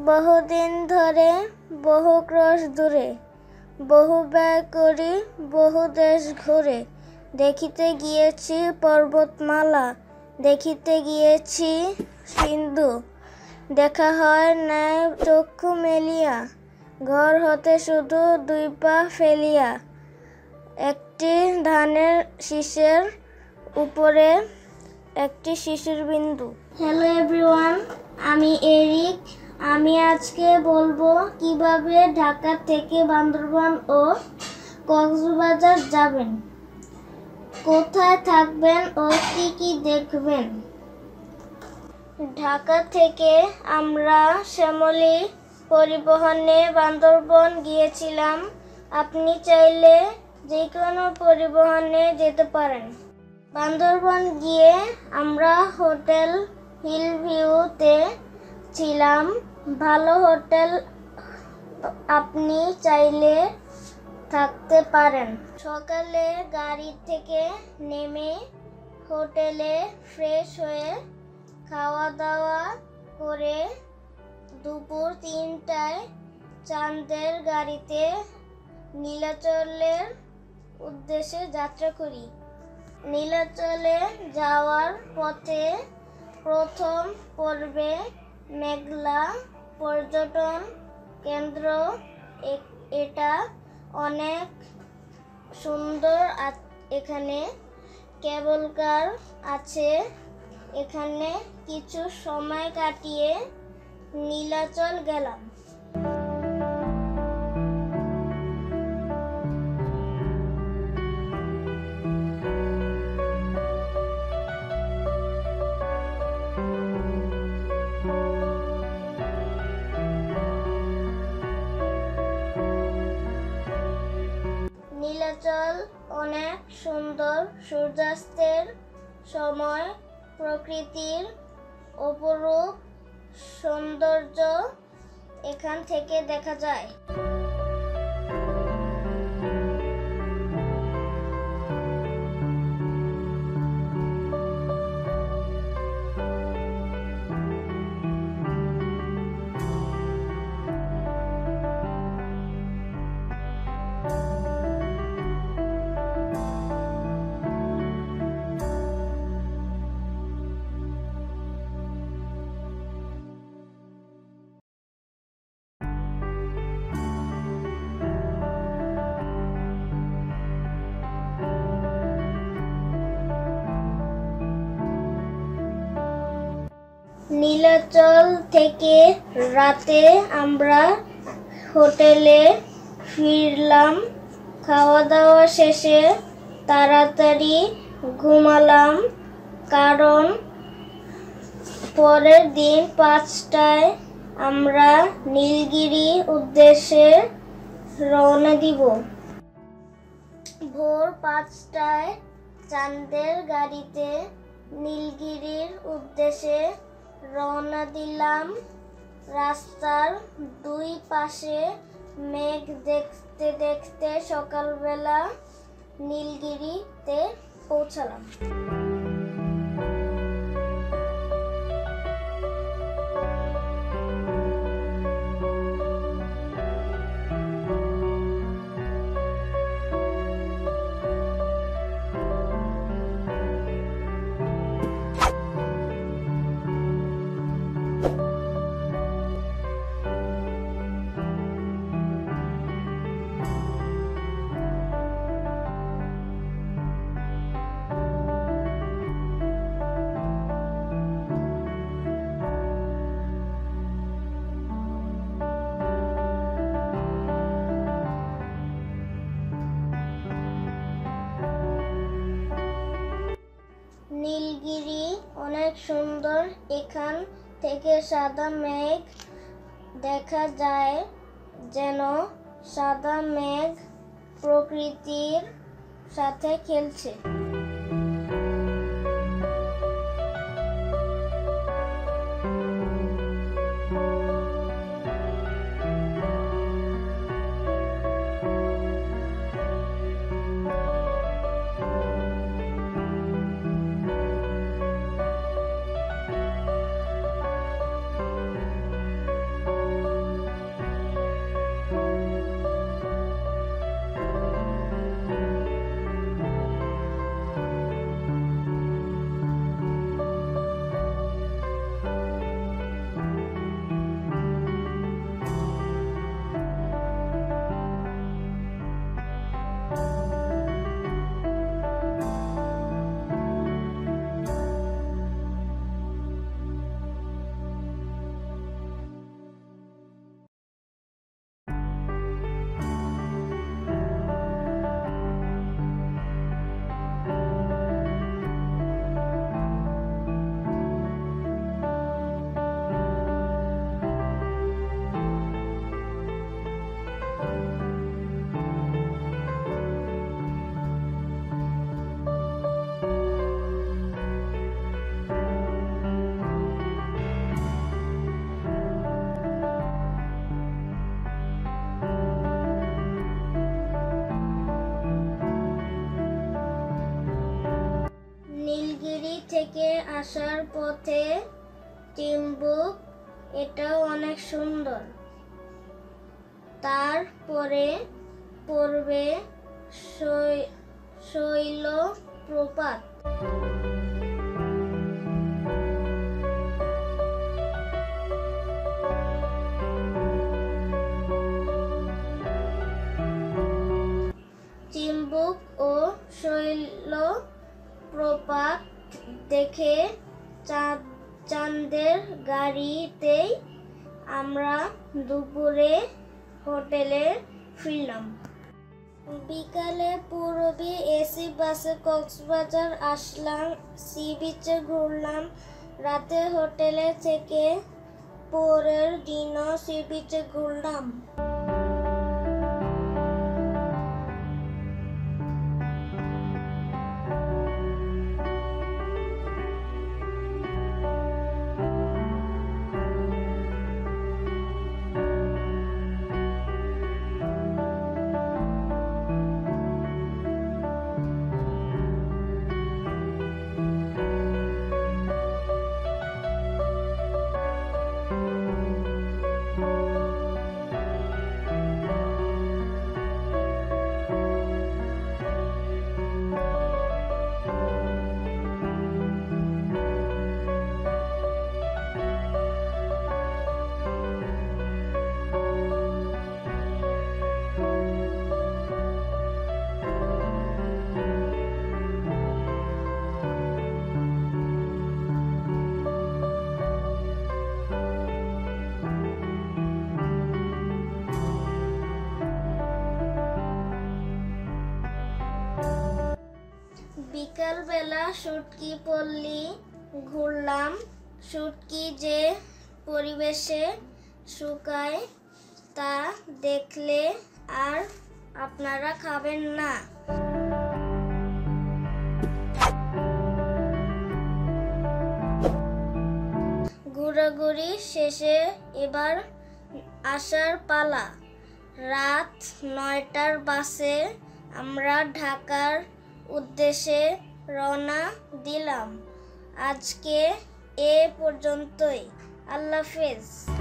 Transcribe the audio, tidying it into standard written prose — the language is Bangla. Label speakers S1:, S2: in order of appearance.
S1: বহুদিন ধরে বহু ক্রোশ দূরে, বহু ব্যয় করি বহু দেশ ঘুরে। দেখিতে গিয়েছি পর্বতমালা, দেখিতে গিয়েছি সিন্ধু। দেখা হয় নাই চক্ষু মেলিয়া, ঘর হতে শুধু 2 পা ফেলিয়া। একটি ধানের শীষের উপরে একটি শিশির বিন্দু। হ্যালো এভরিওয়ান, আমি এরিক। আমি আজকে বলবো কিভাবে ঢাকা থেকে বান্দরবান ও কক্সবাজার যাবেন, কোথায় থাকবেন ও কি কি দেখবেন। ঢাকা থেকে আমরা শ্যামলী পরিবহনে বান্দরবান গিয়েছিলাম। আপনি চাইলে যে কোনো পরিবহনে যেতে পারেন। বান্দরবান গিয়ে আমরা হোটেল হিলভিউতে ছিলাম। ভালো হোটেল, আপনি চাইলে থাকতে পারেন। সকালে গাড়ি থেকে নেমে হোটেলে ফ্রেশ হয়ে খাওয়া দাওয়া করে দুপুর 3টায় চাঁদের গাড়িতে নীলাচলের উদ্দেশ্যে যাত্রা করি। নীলাচলে যাওয়ার পথে প্রথম পর্বে মেঘলা পর্যটন কেন্দ্র, এটা অনেক সুন্দর। এখানে কেবল কার আছে। এখানে কিছু সময় কাটিয়ে নীলাচল গেলাম। নীলাচল অনেক সুন্দর। সূর্যাস্তের সময় প্রকৃতির অপরূপ সৌন্দর্য এখান থেকে দেখা যায়। নীলাচল থেকে রাতে আমরা হোটেলে ফিরলাম। খাওয়া দাওয়া শেষে তাড়াতাড়ি ঘুমালাম, কারণ পরের দিন 5টায় আমরা নীলগিরি উদ্দেশ্যে রওনা দিব। ভোর 5টায় চাঁদের গাড়িতে নীলগিরির উদ্দেশ্যে রওনা দিলাম। রাস্তার 2 পাশে মেঘ দেখতে দেখতে সকালবেলা নীলগিরিতে পৌঁছালাম। নীলগিরি অনেক সুন্দর। এখান থেকে সাদা মেঘ দেখা যায়, যেন সাদা মেঘ প্রকৃতির সাথে খেলছে। নীলগিরি থেকে আসার পথে চিম্বুক, এটাও অনেক সুন্দর। তারপরে পড়বে শৈলপ্রপাত। চিম্বুক ও শৈলপ্রপাত দেখে চাঁদের গাড়িতেই আমরা দুপুরে হোটেলে ফিরলাম। বিকালে পূরবী এসি বাসে কক্সবাজার আসলাম, সি বিচে ঘুরলাম। রাতে হোটেলে থেকে পরের দিনও সি বিচে ঘুরলাম। বিকালবেলা শুটকি পল্লী ঘুরলাম। শুটকি যে পরিবেশে শুকায় তা দেখলে আর আপনারা খাবেন না। ঘোরাঘুরি শেষে এবার আসার পালা। রাত 9টার বাসে আমরা ঢাকার উদ্দেশ্যে রওনা দিলাম। আজকে এ পর্যন্তই। আল্লাহ হাফেজ।